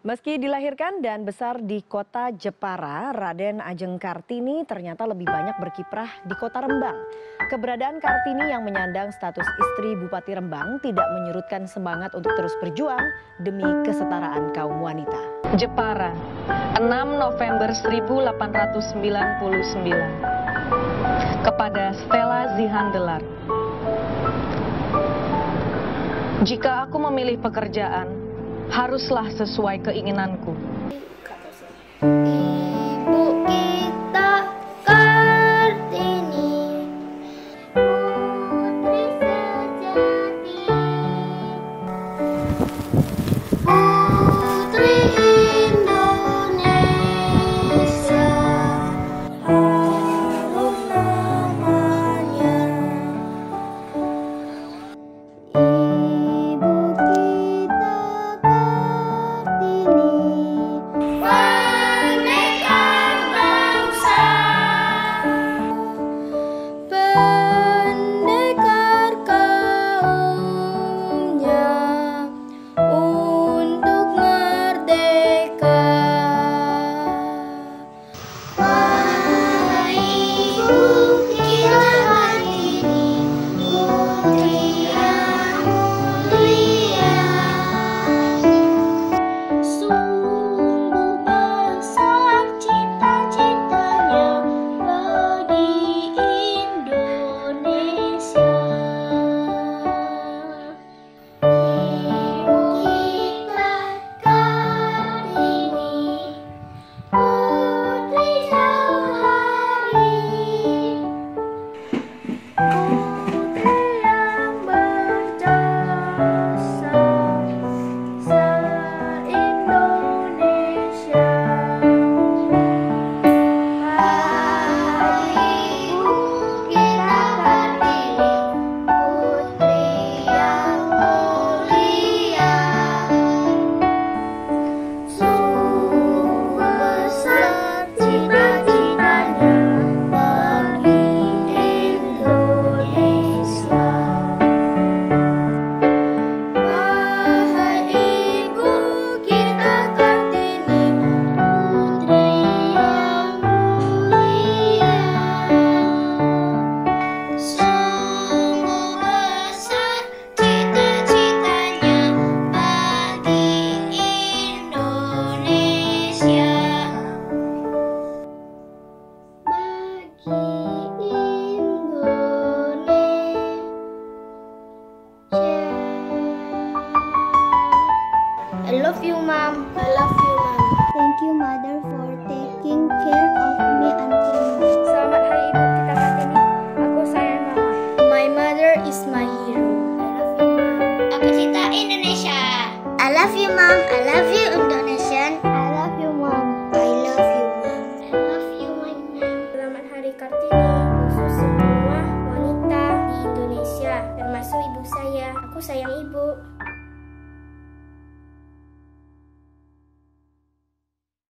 Meski dilahirkan dan besar di kota Jepara, Raden Ajeng Kartini ternyata lebih banyak berkiprah di kota Rembang. Keberadaan Kartini yang menyandang status istri Bupati Rembang tidak menyurutkan semangat untuk terus berjuang demi kesetaraan kaum wanita. Jepara, 6 November 1899. Kepada Stella Zihandelar. Jika aku memilih pekerjaan, haruslah sesuai keinginanku. Ibu kita Kartini, putri sejati, putri Indonesia, harum namanya. Ibu kita pendekar bangsa, pendekar kaumnya untuk merdeka. Wahai ibu kita Kartini, putri yang mulia, sungguh besar cita-citanya bagi Indonesia. Ibu kita Kartini, putri Jauhari, putri yang berjasa se-Indonesia. Hai ibu kita Kartini, putri yang mulia, sungguh besar cita-citanya bagi Indonesia. Wahai ibu kita Kartini, putri yang mulia, sungguh besar cita-citanya bagi Indonesia. Bagi Indonesia. I love you, Mom. I love you, Mom. Thank you, Mother, for taking care of me until now. Selamat Hari Ibu kita Kartini. Aku sayang Mama. My mother is my hero. I love you, Mom. Aku cinta Indonesia. I love you, Mom. I love you, Indonesian. I love you, Mom. I love you, Mom. I love you, my mom. Selamat Hari Kartini untuk semua wanita di Indonesia, termasuk ibu saya. Aku sayang ibu.